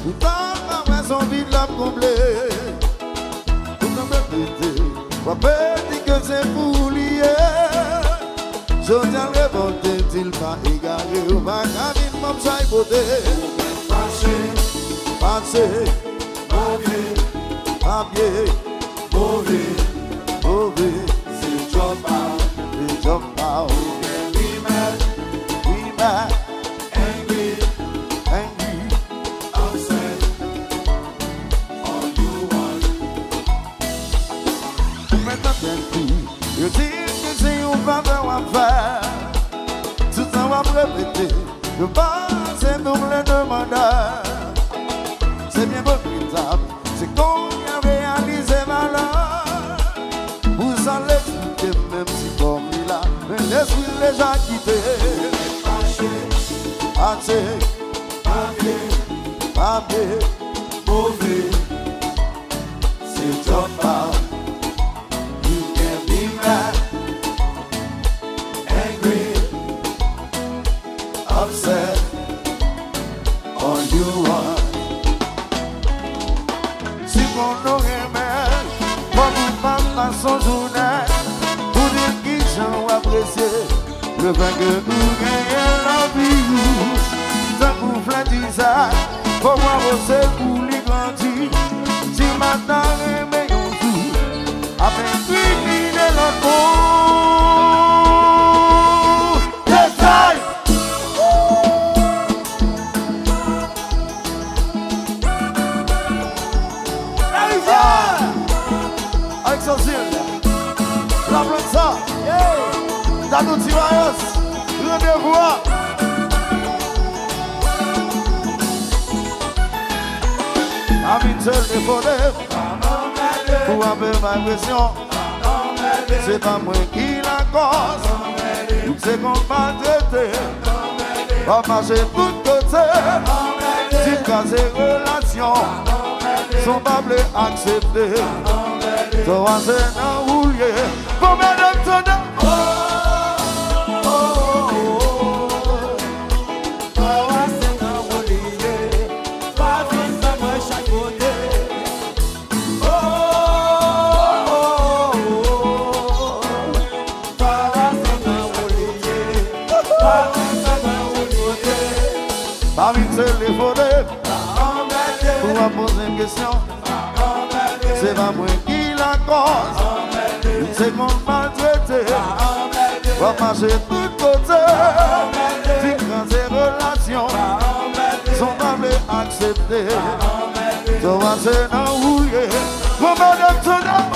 Pourtant, ma son vide l'a comblé. Tout comme répété, on peut dire que c'est pour lier. Je tiens le révolté, t'il pas égaré. Ou ma cabine, m'en s'aille beauté. Passé, mauvais, à pied, mauvais, mauvais. C'est job out, c'est job out. We mad, angry, upset, all you want. Maintenant d'un coup, je dis que c'est un faveur à faire. Tout ça va me répéter, je passe et nous le demandons. C'est bien regrettable, c'est qu'on a réalisé malheur. Vous allez expliquer même si comme il a, mais l'esprit déjà quitté. Assez, papier, mauvais, c'est job out. You can be mad, angry, upset, all you want. Si on aurait mal, comme une femme dans son journal, pour dire qu'ils ont apprécié le vin que nous gagnons la vie. Ça vous flatte ça, pour moi c'est pour les grandir. Si maintenant mais on joue, après puis de l'autre mot. Détail! Avec son zil, la plante ça, t'as tout tirailleurs, rendez-vous. Avec seul et volé, pour avoir ma pression, c'est pas moi qui la cause, c'est qu'on m'a traité, va marcher tout côté, si casser relation, sont pas blés acceptés. So I said, now who you? For Madame Tonda. Parmi les volets, pour poser une question, c'est pas moi qui la cause, c'est qu'on maltraité, va marcher tout côté, si quand ces relations sont pas acceptées, so I say now who you? For Madame Tonda.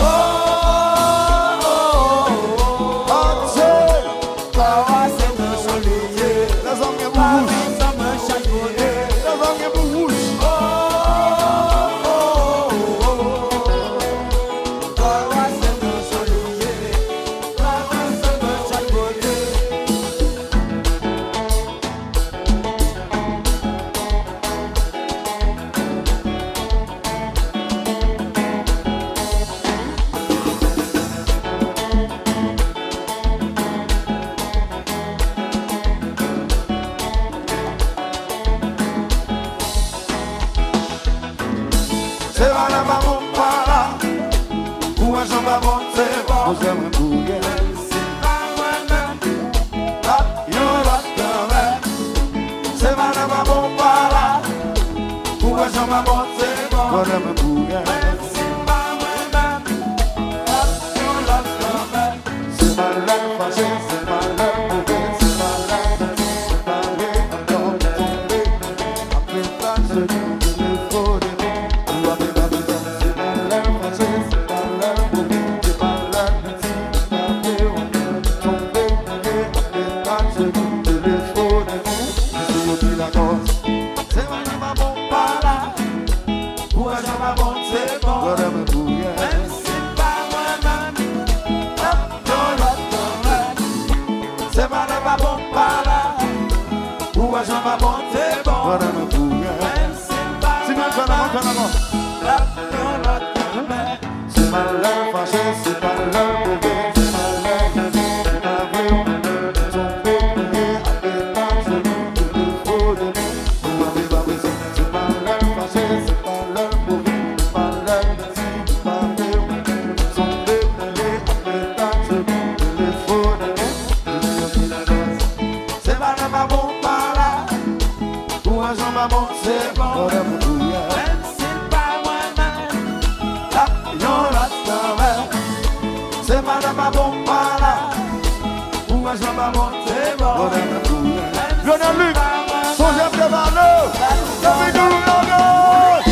c'est bon. Même si pas moi-même, là, yon l'autre quand même. C'est madame à bon pas là. Ou moi j'en pas bon, c'est bon. Lionel Luc, son chef de valeur. Depuis tout le monde.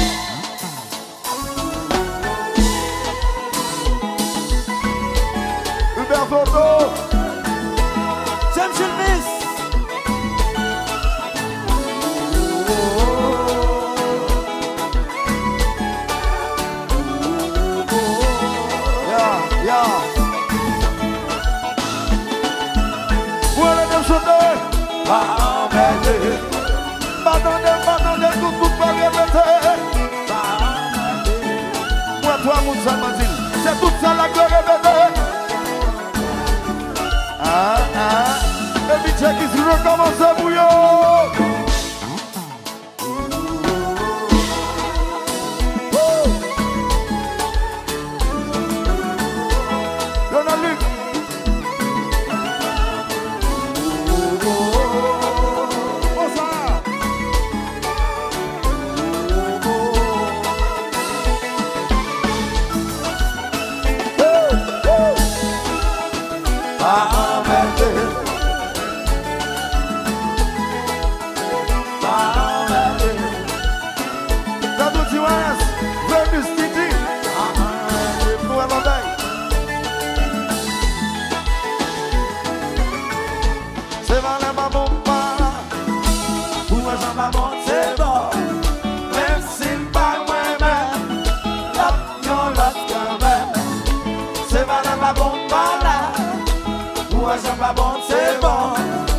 Hubert Photo. C'est M. le Miss. Où est le chanteur? Pas embêté. Pas attendez, tout pas répéter. Moi, toi, mon Saint-Martin, c'est tout ça la que répéter. Et puis, check ici, recommence pour yo. C'est bon, c'est bon.